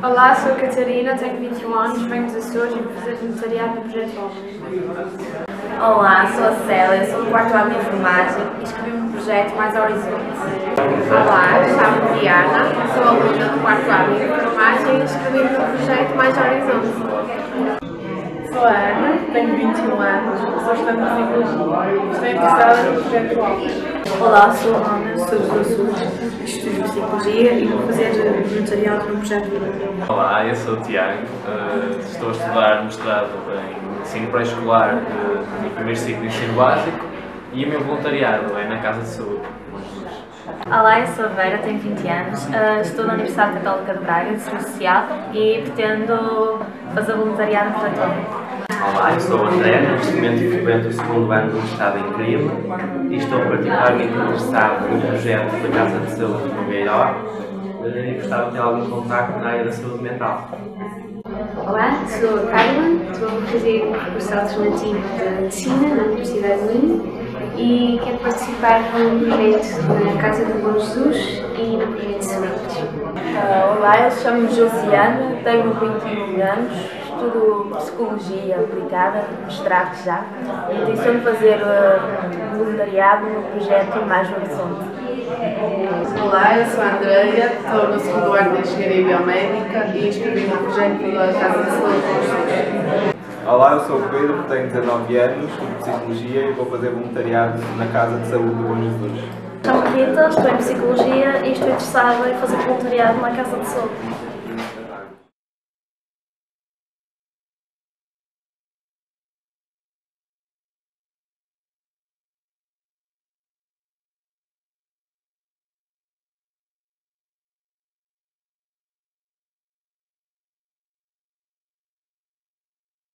Olá, sou a Catarina, tenho 21 anos, venho dos Açores e vou fazer voluntariado no Projeto Homem. Olá, sou a Célia, sou do quarto ano de enfermagem e inscrevi-me no projeto Mais Horizontes. Olá, chamo-me Diana, sou aluna do quarto ano de enfermagem e inscrevi-me no projeto Mais Horizontes. Sou a Ana, tenho 21 anos, sou estudante de Psicologia. Estou interessada no projeto Homem. Olá, sou a Ana, sou dos Açores, estudo Psicologia e vou fazer voluntariado no projeto Homem. Olá, eu sou o Tiago, estou a estudar mestrado em ensino pré-escolar no primeiro ciclo de ensino básico e o meu voluntariado é na Casa de Saúde. Olá, eu sou a Vera, tenho 20 anos, estou na Universidade Católica de Braga, de Serviço Social e pretendo fazer voluntariado no projeto Homem. Olá, eu sou o André, neste momento frequento o segundo ano do Estado em Crime e estou particularmente interessado no projeto da Casa de Saúde no Beiró e gostava de ter algum contacto na área da saúde mental. Olá, sou a Carmen, estou a fazer um curso alternativo de Medicina na Universidade de Minho e quero participar no projeto na Casa do Bom Jesus e no projeto de saúde. Olá, eu chamo-me Josiana, tenho 21 anos, estudo Psicologia aplicada, mestrado já, e intenciono fazer voluntariado no projeto Mais Horizonte. Olá, eu sou a Andreia, estou no segundo ano de Engenharia Biomédica e inscrevi-me no projeto da Casa de Saúde. Olá, eu sou o Pedro, tenho 19 anos, estudo Psicologia e vou fazer voluntariado na Casa de Saúde do Bom Jesus. Chamo-me Rita, estou em Psicologia e estou interessada em fazer voluntariado na Casa de Saúde.